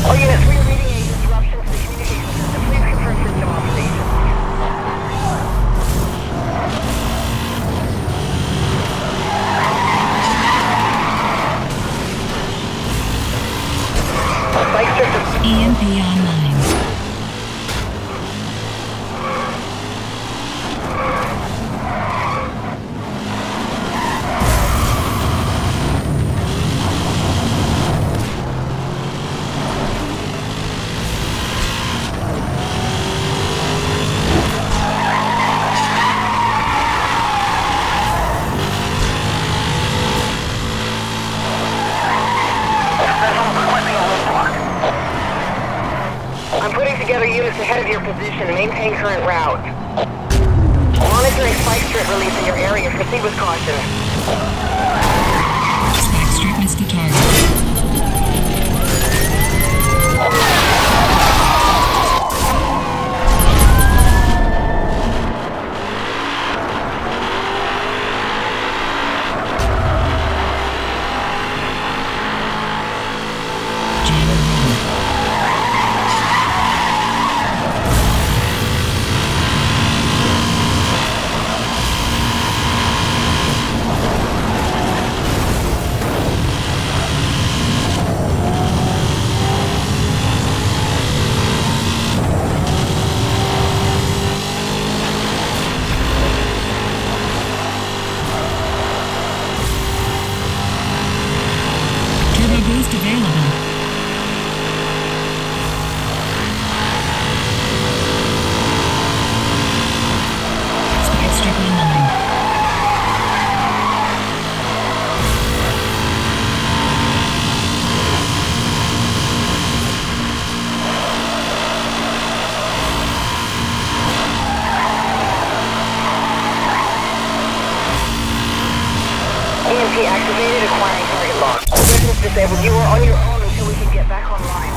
All units, we are reading a disruption to the communication system. Please confirm system observation. Spike strip. EMP online. I'm putting together units ahead of your position. Maintain current route. Monitoring spike strip release in your area. Proceed with caution. Spike strip missed the target. Boost available. Spike strip online. EMP activated, acquiring target lock. Weapons disabled. You are on your own until we can get back online.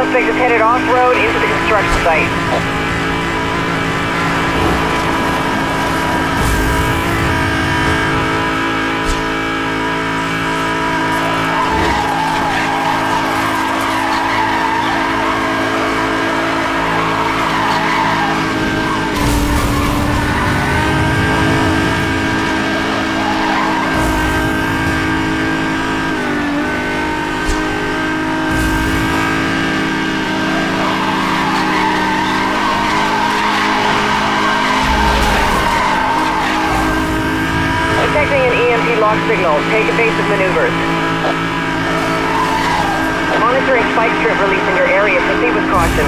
Suspect is headed off-road into the construction site. Detecting an EMP lock signal. Take evasive maneuvers. Monitoring spike strip release in your area. Proceed with caution.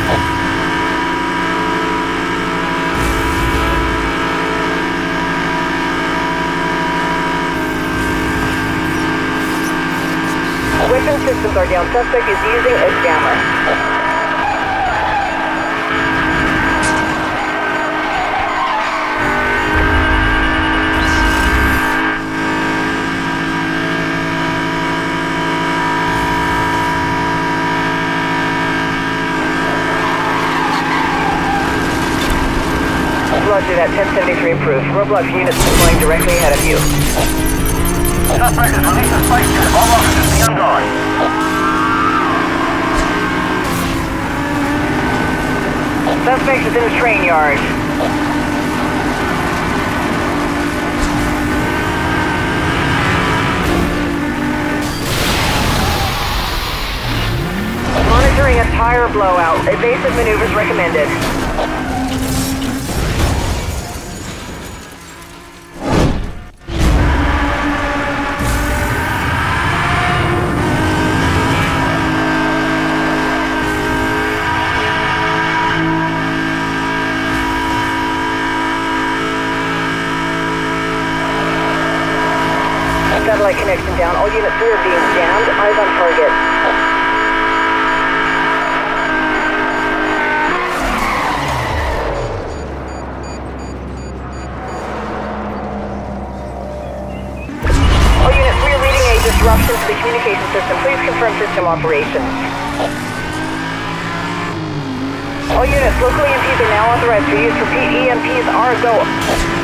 Weapon systems are down. Suspect is using a jammer. Roger that, 1073 approved. Roadblock units deploying directly ahead of you. Suspect is releasing spike strip. All officers be on guard. Suspect is in the train yard. Monitoring a tire blowout. Evasive maneuvers recommended. Satellite connection down. All units 3 are being jammed. Eyes on target. All units 3 are reading a disruption to the communication system. Please confirm system operations. All units, local EMPs are now authorized for use. Repeat, EMPs are go.